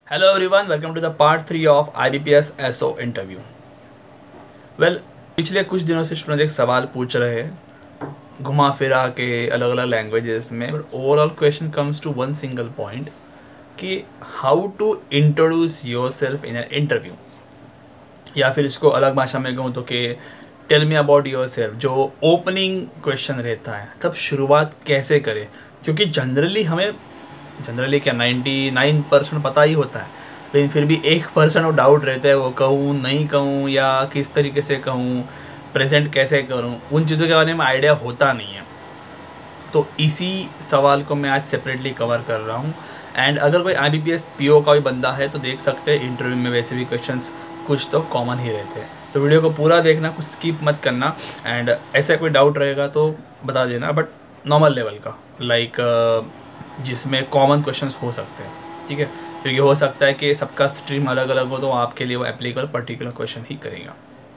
Hello everyone, welcome to the part 3 of IBPS SO interview. Well, पिछले कुछ दिनों से स्टूडेंट एक सवाल पूछ रहे हैं घुमा फिरा के अलग अलग लैंग्वेजेस में, but overall question comes to one single point कि how to introduce yourself in an interview, या फिर इसको अलग भाषा में कहूँ तो कि tell me about yourself. जो ओपनिंग क्वेश्चन रहता है तब शुरुआत कैसे करें, क्योंकि जनरली क्या 99% पता ही होता है, लेकिन फिर भी 1% वो डाउट रहता है, वो कहूँ नहीं कहूँ या किस तरीके से कहूँ, प्रेजेंट कैसे करूँ, उन चीज़ों के बारे में आइडिया होता नहीं है। तो इसी सवाल को मैं आज सेपरेटली कवर कर रहा हूँ। एंड अगर कोई IBPS PO का भी बंदा है तो देख सकते हैं, इंटरव्यू में वैसे भी क्वेश्चंस कुछ तो कॉमन ही रहते हैं। तो वीडियो को पूरा देखना, कुछ स्किप मत करना। एंड ऐसा कोई डाउट रहेगा तो बता देना, बट नॉर्मल लेवल का, लाइक जिसमें कॉमन क्वेश्चंस हो सकते हैं, ठीक है। क्योंकि हो सकता है कि सबका स्ट्रीम अलग अलग हो, तो आपके लिए वो एप्लीकेबल पर्टिकुलर क्वेश्चन ही करेगा।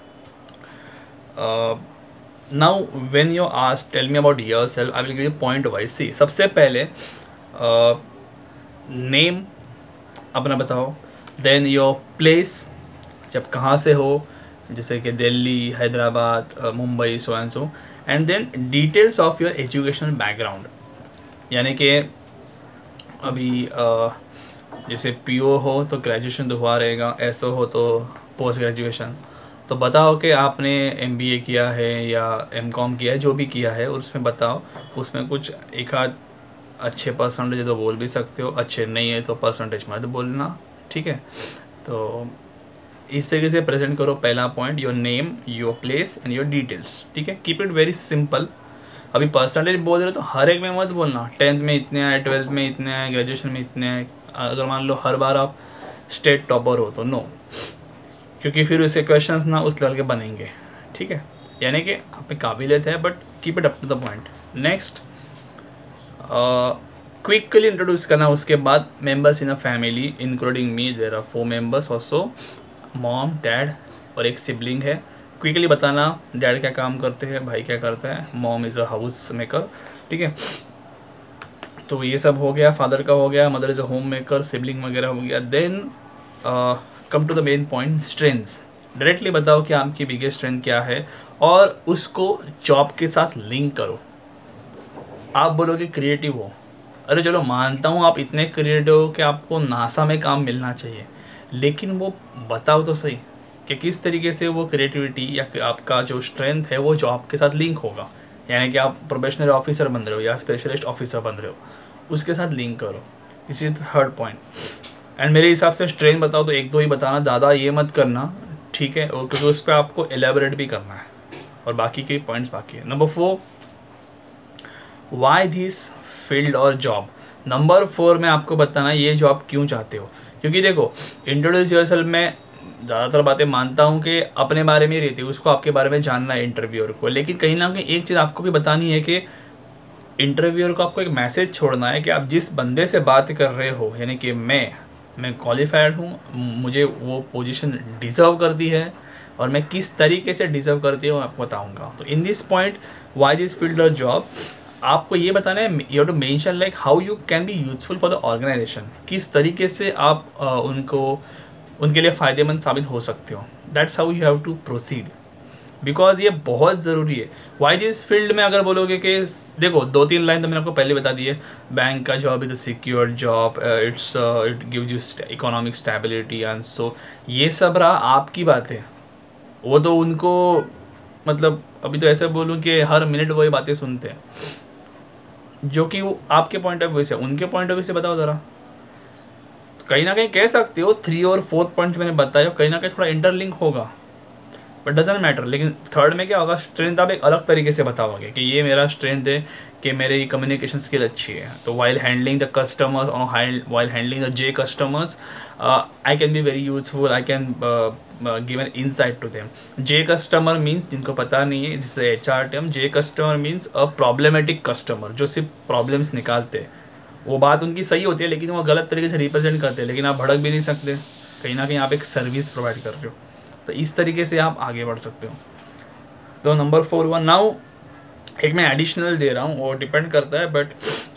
Now when you ask tell me about yourself, I will give you point wise. See, सबसे पहले नेम अपना बताओ, देन योर प्लेस, जब कहाँ से हो, जैसे कि Delhi, Hyderabad, Mumbai, so and so, and then details of your educational background. यानी कि अभी जैसे PO हो तो ग्रेजुएशन तो हुआ रहेगा, SO हो तो पोस्ट ग्रेजुएशन। तो बताओ कि आपने MBA किया है या MCOM किया है, जो भी किया है उसमें बताओ। उसमें कुछ एक आध अच्छे परसेंटेज तो बोल भी सकते हो, अच्छे नहीं है तो परसेंटेज मत बोलना, ठीक है। तो इस तरीके से प्रेजेंट करो। पहला point, your name, your place and your details, ठीक है। Keep it very simple. अभी परसेंटेज बोल रहे हो तो हर एक में मत बोलना 10th में इतने आए, 12th में इतने आए, ग्रेजुएशन में इतने आए। अगर मान लो हर बार आप स्टेट टॉपर हो तो नो, क्योंकि फिर उसके क्वेश्चंस ना उस लेवल के बनेंगे, ठीक है। यानी कि आप में काबिलियत है, but keep it up to the point. Next, quickly introduce करना। उसके बाद members in a family including me, there are 4 members also, mom, dad और एक सिबलिंग है। क्विकली बताना डैड क्या काम करते हैं, भाई क्या करता है, mom is a house maker, ठीक है। तो ये सब हो गया, फादर का हो गया, mother is a home maker, sibling वगैरह हो गया। Then come to the main point, strengths. Directly बताओ कि आपकी बिगेस्ट स्ट्रेंथ क्या है और उसको जॉब के साथ लिंक करो। आप बोलोगे क्रिएटिव हो, अरे चलो मानता हूँ आप इतने क्रिएटिव हो कि आपको नासा में काम मिलना चाहिए, लेकिन वो बताओ तो सही कि किस तरीके से वो क्रिएटिविटी या आपका जो स्ट्रेंथ है वो जॉब के साथ लिंक होगा। यानी कि आप प्रोबेशनरी ऑफिसर बन रहे हो या स्पेशलिस्ट ऑफिसर बन रहे हो, उसके साथ लिंक करो। This is third point. And मेरे हिसाब से स्ट्रेंथ बताओ तो 1-2 ही बताना, ज़्यादा ये मत करना, ठीक है, और क्योंकि उस पर आपको एलेबोरेट भी करना है और बाकी के पॉइंट्स बाकी है। नंबर 4, वाई दिस फील्ड और जॉब। नंबर 4 में आपको बताना ये जॉब क्यों चाहते हो। क्योंकि देखो, इंट्रोड्यूस योरसेल्फ में ज़्यादातर बातें मानता हूँ कि अपने बारे में ही रहती है, उसको आपके बारे में जानना है इंटरव्यूअर को, लेकिन कहीं ना कहीं एक चीज़ आपको भी बतानी है कि इंटरव्यूअर को आपको एक मैसेज छोड़ना है कि आप जिस बंदे से बात कर रहे हो, यानी कि मैं क्वालिफाइड हूँ, मुझे वो पोजीशन डिज़र्व करती है और मैं किस तरीके से डिज़र्व करती हूँ आपको बताऊँगा। तो in this point, why this field और जॉब, आपको ये बताना है, you have to mention like how you can be useful for the organisation. किस तरीके से आप उनके लिए फ़ायदेमंद साबित हो सकते हो। That's how you have to proceed, because ये बहुत ज़रूरी है। वाई दिस फील्ड में अगर बोलोगे कि देखो 2-3 लाइन तो मैंने आपको पहले बता दी है, बैंक का job is a secure job, it gives you economic stability and so, ये सब रहा आपकी बातें। वो तो उनको मतलब अभी तो ऐसे बोलूँ कि हर मिनट वही बातें सुनते हैं, जो कि वो आपके पॉइंट ऑफ व्यू से, उनके पॉइंट ऑफ व्यू से बताओ ज़रा। कहीं ना कहीं कह सकते हो 3 और 4 पॉइंट मैंने बताया, कहीं ना कहीं थोड़ा इंटरलिंक होगा, बट डजेंट मैटर। लेकिन थर्ड में क्या होगा, स्ट्रेंथ आप एक अलग तरीके से बताओगे कि ये मेरा स्ट्रेंथ है कि मेरी कम्युनिकेशन स्किल अच्छी है। तो वाइल हैंडलिंग द कस्टमर्स और while handling the J customers, I can be very useful, I can give an insight to them. J customer means, जिनको पता नहीं है, जिससे HR term, J customer means a problematic customer, जो सिर्फ problems निकालते हैं। वो बात उनकी सही होती है लेकिन वो गलत तरीके से रिप्रेजेंट करते हैं, लेकिन आप भड़क भी नहीं सकते, कहीं ना कहीं आप एक सर्विस प्रोवाइड कर रहे हो। तो इस तरीके से आप आगे बढ़ सकते हो। तो नंबर 4 हुआ। नाउ एक मैं एडिशनल दे रहा हूँ, वो डिपेंड करता है, बट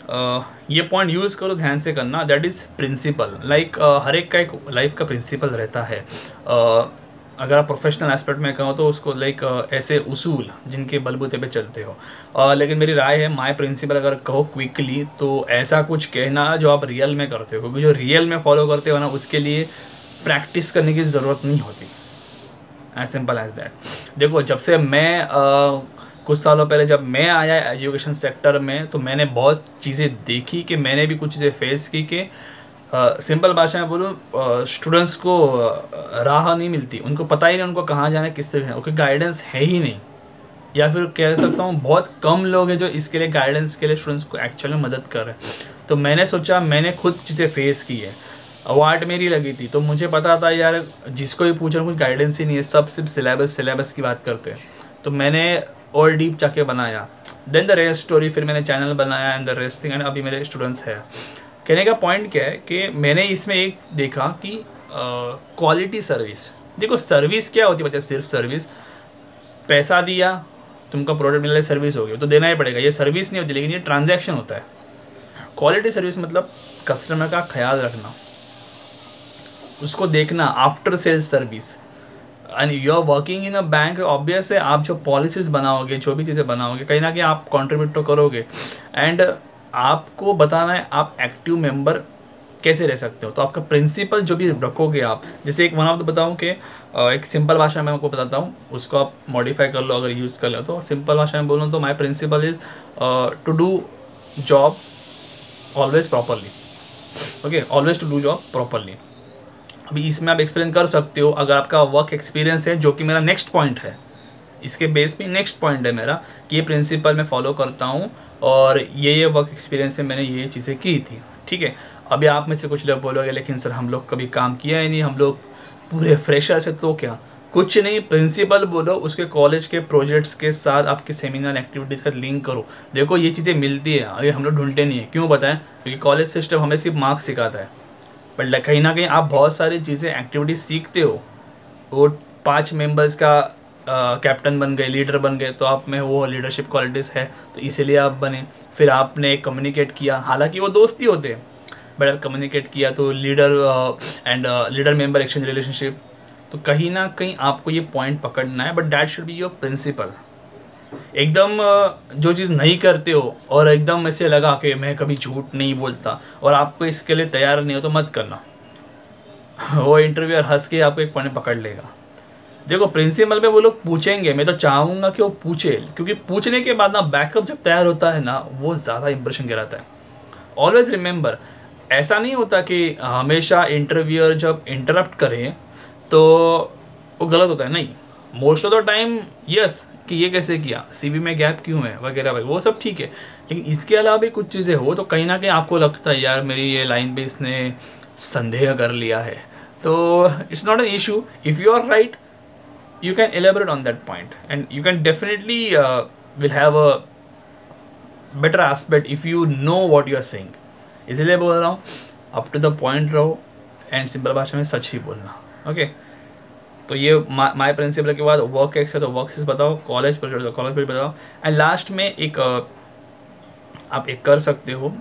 ये पॉइंट यूज़ करो, ध्यान से करना, दैट इज़ प्रिंसिपल। लाइक हर एक का एक लाइफ का प्रिंसिपल रहता है। अगर आप प्रोफेशनल एस्पेक्ट में कहो तो उसको लाइक ऐसे उसूल जिनके बलबूते पे चलते हो। लेकिन मेरी राय है, माय प्रिंसिपल अगर कहो क्विकली तो ऐसा कुछ कहना जो आप रियल में करते हो, क्योंकि जो रियल में फॉलो करते हो ना उसके लिए प्रैक्टिस करने की ज़रूरत नहीं होती। As simple as that. देखो जब से मैं कुछ सालों पहले जब मैं आया एजुकेशन सेक्टर में तो मैंने बहुत चीज़ें देखी कि मैंने भी कुछ चीज़ें फेस की कि सिंपल भाषा में बोलूँ, स्टूडेंट्स को राह नहीं मिलती, उनको पता ही नहीं उनको कहाँ जाना है, किस तरह है, उनकी गाइडेंस है ही नहीं। या फिर कह सकता हूँ बहुत कम लोग हैं जो इसके लिए गाइडेंस के लिए स्टूडेंट्स को एक्चुअली में मदद कर रहे हैं। तो मैंने सोचा, मैंने खुद चीज़ें फेस की है, अवार्ड मेरी लगी थी तो मुझे पता था यार जिसको भी पूछना कुछ गाइडेंस ही नहीं है, सब सिर्फ सिलेबस की बात करते हैं। तो मैंने और डीप जाके बनाया, देन द रेस्ट स्टोरी, फिर मैंने चैनल बनाया and the rest thing, and अभी मेरे स्टूडेंट्स हैं। कहने का पॉइंट क्या है कि मैंने इसमें एक देखा कि क्वालिटी सर्विस। देखो सर्विस क्या होती है बच्चा, सिर्फ सर्विस, पैसा दिया तुमको प्रोडक्ट मिला, सर्विस हो गई तो देना ही पड़ेगा, ये सर्विस नहीं होती, लेकिन ये ट्रांजैक्शन होता है। क्वालिटी सर्विस मतलब कस्टमर का ख्याल रखना, उसको देखना, after sales service. And you are working in a bank, obvious है आप जो पॉलिसीज बनाओगे, जो भी चीज़ें बनाओगे, कहीं ना कहीं आप कंट्रीब्यूट तो करोगे। एंड आपको बताना है आप एक्टिव मेंबर कैसे रह सकते हो। तो आपका प्रिंसिपल जो भी रखोगे आप, जैसे एक वन ऑफ द बताऊँ कि एक सिंपल भाषा में आपको बताता हूँ, उसको आप मॉडिफाई कर लो अगर यूज़ कर लो। तो सिंपल भाषा में बोलूँ तो my principle is to do job always properly. Okay, always to do job properly. अभी इसमें आप एक्सप्लेन कर सकते हो अगर आपका वर्क एक्सपीरियंस है, जो कि मेरा नेक्स्ट पॉइंट है, इसके बेस पे नेक्स्ट पॉइंट है मेरा कि ये प्रिंसिपल मैं फॉलो करता हूँ और ये वर्क एक्सपीरियंस में मैंने ये चीज़ें की थी। ठीक है, अभी आप में से कुछ लोग बोलोगे लेकिन सर हम लोग कभी काम किया ही नहीं, हम लोग पूरे फ्रेशर्स है, तो क्या, कुछ नहीं, प्रिंसिपल बोलो, उसके कॉलेज के प्रोजेक्ट्स के साथ आपके सेमिनार एक्टिविटीज़ का लिंक करो। देखो ये चीज़ें मिलती है, अभी हम लोग ढूंढते नहीं है, क्यों बताएं, क्योंकि कॉलेज सिस्टम हमें सिर्फ मार्क्स सिखाता है, बट कहीं ना कहीं आप बहुत सारी चीज़ें एक्टिविटीज सीखते हो। वो 5 मेंबर्स का कैप्टन बन गए, लीडर बन गए, तो आप में वो लीडरशिप क्वालिटीज़ है तो इसीलिए आप बने। फिर आपने कम्युनिकेट किया, हालांकि वो दोस्ती होते हैं, बट आप कम्युनिकेट किया तो leader and leader member exchange relationship. तो कहीं ना कहीं आपको ये पॉइंट पकड़ना है, but that should be your principle. एकदम जो चीज़ नहीं करते हो और एकदम ऐसे लगा कि मैं कभी झूठ नहीं बोलता और आपको इसके लिए तैयार नहीं हो तो मत करना। वो इंटरव्यूअर हंस के आपको एक पॉइंट पकड़ लेगा। देखो प्रिंसिपल पे वो लोग पूछेंगे, मैं तो चाहूँगा कि वो पूछे, क्योंकि पूछने के बाद ना बैकअप जब तैयार होता है ना वो ज़्यादा इंप्रेशन गिराता है। ऑलवेज रिमेंबर, ऐसा नहीं होता कि हमेशा इंटरव्यूअर जब इंटरप्ट करें तो वो गलत होता है, नहीं, most of the time yes कि ये कैसे किया, सीवी में गैप क्यों है वगैरह भाई, वो सब ठीक है। लेकिन इसके अलावा भी कुछ चीज़ें हो तो कहीं ना कहीं आपको लगता है यार मेरी ये लाइन पे इसने संदेह कर लिया है, तो it's not an issue. If you are right you can elaborate on that point and you can definitely will have a better aspect if you know what you are saying। इसलिए बोल रहा हूँ अप टू द पॉइंट रहो and simple भाषा में सच ही बोलना। Okay, तो ये माय प्रिंसिपल के बाद वर्क एक्स है तो वर्क एक्स बताओ, कॉलेज प्रोजेक्ट तो कॉलेज प्रोजेक्ट बताओ, एंड लास्ट में एक आप एक कर सकते हो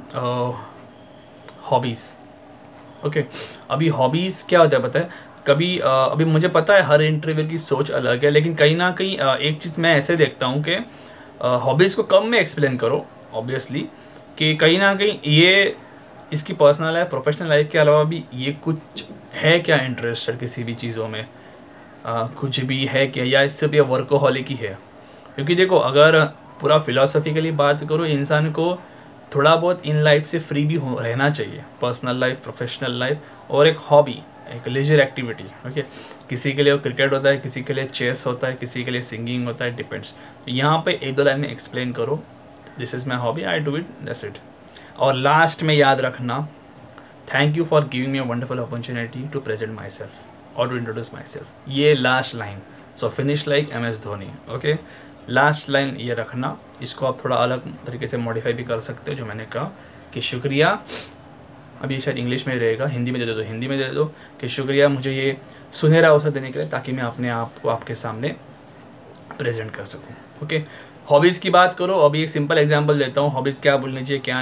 हॉबीज़। ओके, अभी हॉबीज़ क्या होता है पता है, कभी अभी मुझे पता है हर इंटरव्यू की सोच अलग है, लेकिन कहीं ना कहीं एक चीज़ मैं ऐसे देखता हूँ कि हॉबीज़ को कम में एक्सप्लेन करो ऑब्वियसली, कि कहीं ना कहीं ये इसकी पर्सनल लाइफ प्रोफेशनल लाइफ के अलावा भी ये कुछ है क्या इंटरेस्टेड किसी भी चीज़ों में, कुछ भी है क्या, या इससे भी वर्कोहॉलिक ही है। क्योंकि देखो अगर पूरा फिलोसफिकली बात करो, इंसान को थोड़ा बहुत इन लाइफ से फ्री भी रहना चाहिए, पर्सनल लाइफ प्रोफेशनल लाइफ और एक हॉबी, एक लेजर एक्टिविटी। ओके, किसी के लिए क्रिकेट होता है, किसी के लिए चेस होता है, किसी के लिए सिंगिंग होता है, डिपेंड्स। तो यहाँ पे एक दो लाइन में एक्सप्लेन करो, this is my hobby, I do it, that's it. और लास्ट में याद रखना, thank you for giving me a wonderful opportunity to present myself और टू इंट्रोड्यूस माई सेल्फ। ये last line, so finish like MS Dhoni. Okay, last line ये रखना, इसको आप थोड़ा अलग तरीके से मॉडिफाई भी कर सकते हो, जो मैंने कहा कि शुक्रिया, अभी शायद इंग्लिश में रहेगा, हिंदी में दे दो, हिंदी में दे दो कि शुक्रिया मुझे ये सुनहरा अवसर देने के लिए, ताकि मैं अपने आप को आपके सामने प्रेजेंट कर सकूं। ओके, हॉबीज़ की बात करो, अभी एक सिंपल एग्जांपल देता हूँ, हॉबीज़ क्या बोलनी चाहिए क्या नहीं।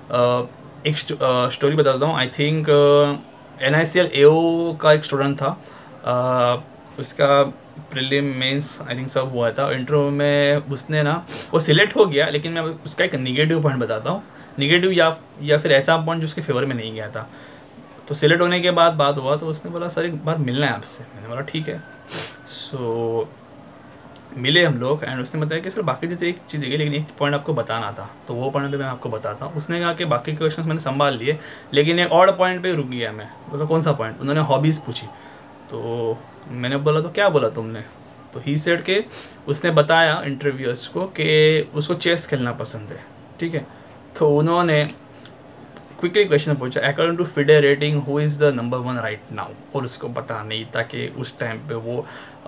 एक स्टोरी बताता हूँ। आई थिंक NICL AO का एक स्टूडेंट था, उसका प्रीलिम मेंस आई थिंक सब हुआ था। इंटरव्यू में उसने ना वो सिलेक्ट हो गया, लेकिन मैं उसका एक निगेटिव पॉइंट बताता हूँ, निगेटिव या फिर ऐसा पॉइंट जो उसके फेवर में नहीं गया था। तो सिलेक्ट होने के बाद बात हुआ तो उसने बोला सर एक बार मिलना है आपसे। मैंने बोला ठीक है। सो मिले हम लोग एंड उसने बताया कि सर बाकी चीज़ें एक चीज़ है लेकिन एक पॉइंट आपको बताना था, तो वो पॉइंट पे मैं आपको बताता हूँ। उसने कहा कि बाकी क्वेश्चंस मैंने संभाल लिए लेकिन एक और पॉइंट पे रुक गया मैं। बोला कौन सा पॉइंट? उन्होंने हॉबीज़ पूछी। तो मैंने बोला तो क्या बोला तुमने? तो ही सेड के उसने बताया इंटरव्यूअर्स को कि उसको चेस खेलना पसंद है, ठीक है। तो उन्होंने क्विकली क्वेश्चन पूछा according to FIDE rating who is the number 1 right now, और उसको पता नहीं था कि उस टाइम पे वो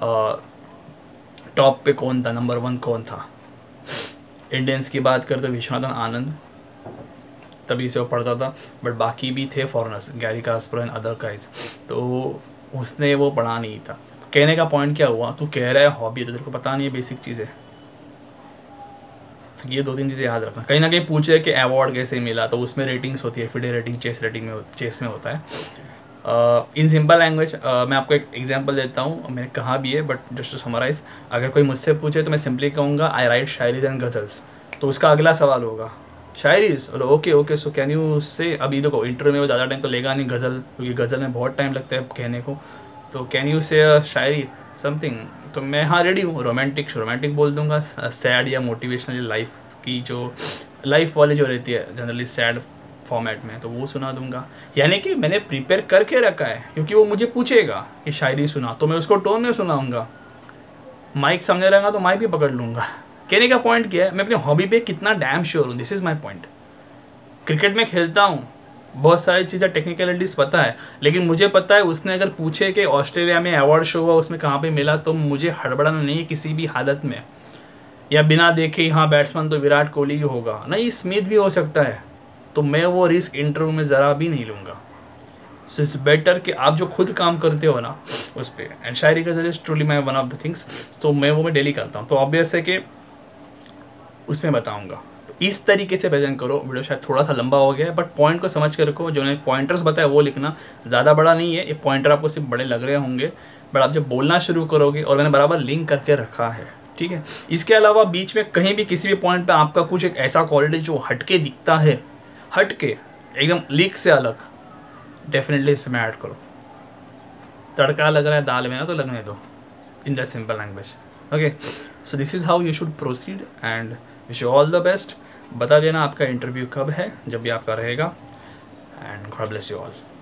टॉप पे कौन था, नंबर 1 कौन था। इंडियंस की बात करते तो विश्वनाथन आनंद, तभी से वो पढ़ता था, बट बाकी भी थे foreigners, Garry Kasparov and other guys, तो उसने वो पढ़ा नहीं था। कहने का पॉइंट क्या हुआ, तू कह रहा है हॉबी है तो तेरे को पता नहीं है बेसिक चीज़ें। तो ये 2-3 चीज़ें याद रखना। कहीं ना कहीं पूछे कि अवार्ड कैसे मिला, तो उसमें रेटिंग्स होती है, FIDE रेटिंग चेस में होता है। इन सिंपल लैंग्वेज मैं आपको एक एग्जांपल देता हूँ, मैंने कहा भी है बट जस्ट टू समराइज, अगर कोई मुझसे पूछे तो मैं सिंपली कहूँगा आई राइट शायरीज एंड गज़ल्स। तो उसका अगला सवाल होगा शायरीज, okay so can you say, अभी देखो इंटरव्यू में ज़्यादा टाइम तो लेगा नहीं गज़ल, क्योंकि गज़ल में बहुत टाइम लगता है कहने को। तो कैन यू से शायरी समथिंग, तो मैं हाँ रेडी हूँ। रोमांटिक बोल दूंगा, सैड या मोटिवेशनल लाइफ की जो लाइफ वाली जो रहती है जनरली सैड फॉर्मेट में, तो वो सुना दूंगा। यानी कि मैंने प्रिपेयर करके रखा है, क्योंकि वो मुझे पूछेगा कि शायरी सुना तो मैं उसको टोन में सुनाऊंगा। माइक सामने रहेगा तो माइक भी पकड़ लूँगा। कहने का पॉइंट क्या है, मैं अपनी हॉबी पे कितना डैम श्योर हूँ, this is my point. Cricket में खेलता हूँ, बहुत सारी चीज़ें टेक्निकलिटीज़ पता है, लेकिन मुझे पता है उसने अगर पूछे कि ऑस्ट्रेलिया में अवार्ड शो हुआ उसमें कहाँ पे मिला, तो मुझे हड़बड़ाना नहीं है किसी भी हालत में, या बिना देखे हाँ बैट्समैन तो विराट कोहली ही होगा, नहीं स्मिथ भी हो सकता है। तो मैं वो रिस्क इंटरव्यू में ज़रा भी नहीं लूँगा। सो इट्स बेटर कि आप जो खुद काम करते हो ना उस पर, एंड शायरी का is truly my one of the things, तो मैं डेली करता हूँ, तो ऑब्वियस है कि उसमें बताऊँगा। तो इस तरीके से प्रेजेंट करो। वीडियो शायद थोड़ा सा लंबा हो गया है, बट पॉइंट को समझ के रखो। जो मैंने पॉइंटर्स बताया वो लिखना, ज़्यादा बड़ा नहीं है, ये पॉइंटर आपको सिर्फ बड़े लग रहे होंगे, बट आप जब बोलना शुरू करोगे, और मैंने बराबर लिंक करके रखा है, ठीक है। इसके अलावा बीच में कहीं भी किसी भी पॉइंट पे आपका कुछ एक ऐसा क्वालिटी जो हटके दिखता है, हटके एकदम लीक से अलग, डेफिनेटली इसमें ऐड करो। तड़का लग रहा है दाल में ना, तो लगने दो, in that simple language. Okay, so this is how you should proceed and wish you all the best. बता देना आपका इंटरव्यू कब है, जब भी आपका रहेगा, and God bless you all.